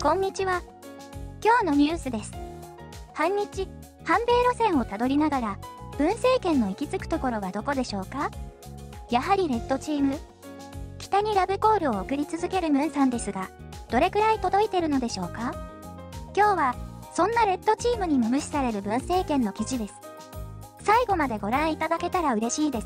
こんにちは。今日のニュースです。反日、反米路線をたどりながら、文政権の行き着くところはどこでしょうか？やはりレッドチーム？北にラブコールを送り続けるムンさんですが、どれくらい届いてるのでしょうか？今日は、そんなレッドチームにも無視される文政権の記事です。最後までご覧いただけたら嬉しいです。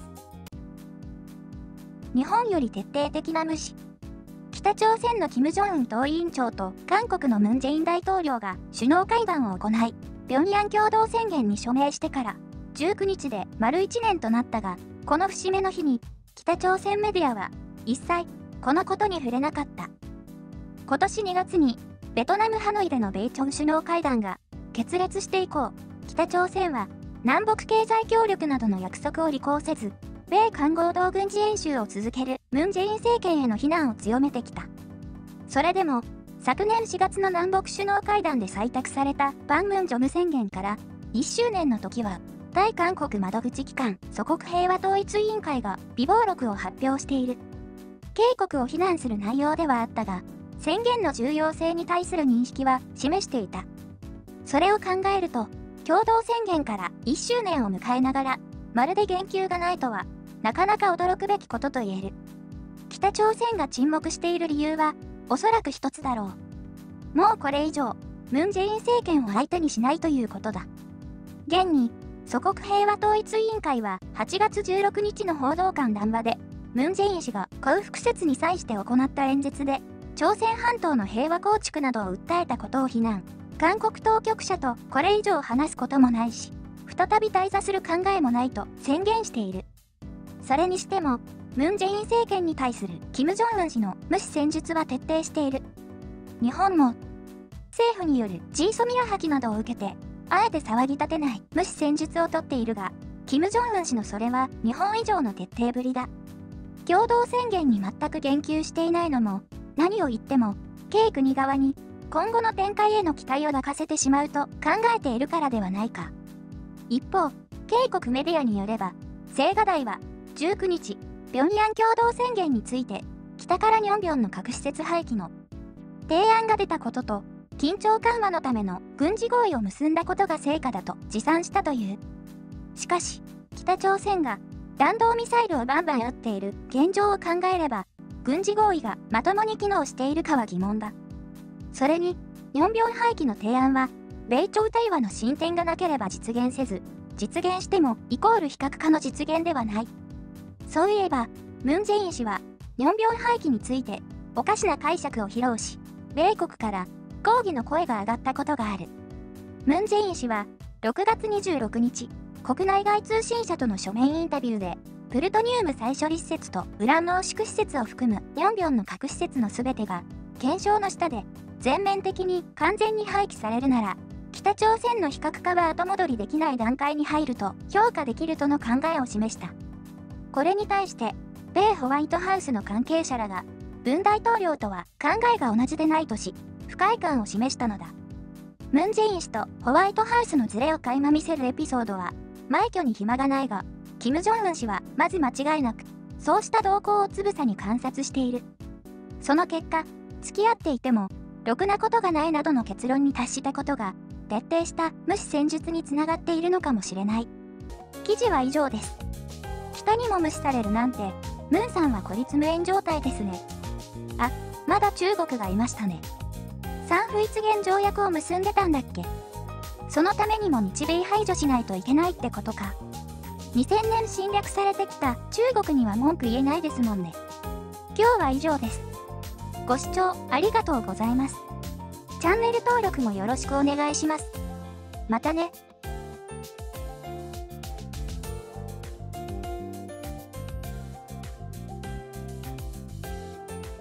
日本より徹底的な無視。北朝鮮の金正恩党委員長と韓国のムン・ジェイン大統領が首脳会談を行い、平壌共同宣言に署名してから19日で丸1年となったが、この節目の日に北朝鮮メディアは一切このことに触れなかった。今年2月にベトナムハノイでの米朝首脳会談が決裂して以降、北朝鮮は南北経済協力などの約束を履行せず、米韓合同軍事演習を続けるムン・ジェイン政権への非難を強めてきた。それでも、昨年4月の南北首脳会談で採択されたパンムンジョム宣言から1周年の時は、対韓国窓口機関祖国平和統一委員会が備忘録を発表している。警告を非難する内容ではあったが、宣言の重要性に対する認識は示していた。それを考えると、共同宣言から1周年を迎えながら、まるで言及がないとは、なかなか驚くべきことと言える。北朝鮮が沈黙している理由は、おそらく一つだろう。もうこれ以上、ムン・ジェイン政権を相手にしないということだ。現に、祖国平和統一委員会は8月16日の報道官談話で、ムン・ジェイン氏が光復節に際して行った演説で、朝鮮半島の平和構築などを訴えたことを非難。韓国当局者とこれ以上話すこともないし、再び対座する考えもないと宣言している。それにしても、ムン・ジェイン政権に対する金正恩氏の無視戦術は徹底している。日本も、政府によるジーソミア破棄などを受けて、あえて騒ぎ立てない無視戦術をとっているが、金正恩氏のそれは日本以上の徹底ぶりだ。共同宣言に全く言及していないのも、何を言っても、K国側に今後の展開への期待を抱かせてしまうと考えているからではないか。一方、K国メディアによれば、青瓦台は19日、平壌共同宣言について、北からニョンビョンの核施設廃棄の提案が出たことと、緊張緩和のための軍事合意を結んだことが成果だと自賛したという。しかし、北朝鮮が弾道ミサイルをバンバン撃っている現状を考えれば、軍事合意がまともに機能しているかは疑問だ。それに、ニョンビョン廃棄の提案は、米朝対話の進展がなければ実現せず、実現してもイコール非核化の実現ではない。そういえば、ムン・ジェイン氏は、ニョンビョン廃棄について、おかしな解釈を披露し、米国から抗議の声が上がったことがある。ムン・ジェイン氏は、6月26日、国内外通信社との書面インタビューで、プルトニウム再処理施設とウラン濃縮施設を含むニョンビョンの核施設のすべてが、検証の下で、全面的に完全に廃棄されるなら、北朝鮮の非核化は後戻りできない段階に入ると評価できるとの考えを示した。これに対して、米ホワイトハウスの関係者らが、文大統領とは考えが同じでないとし、不快感を示したのだ。ムン・ジェイン氏とホワイトハウスのズレを垣間見せるエピソードは、枚挙に暇がないが、金正恩氏はまず間違いなく、そうした動向をつぶさに観察している。その結果、付き合っていても、ろくなことがないなどの結論に達したことが、徹底した無視戦術につながっているのかもしれない。記事は以上です。北にも無視されるなんて、ムンさんは孤立無援状態ですね。あ、まだ中国がいましたね。サンフ一元条約を結んでたんだっけ？そのためにも日米排除しないといけないってことか。2000年侵略されてきた中国には文句言えないですもんね。今日は以上です。ご視聴ありがとうございます。チャンネル登録もよろしくお願いします。またね。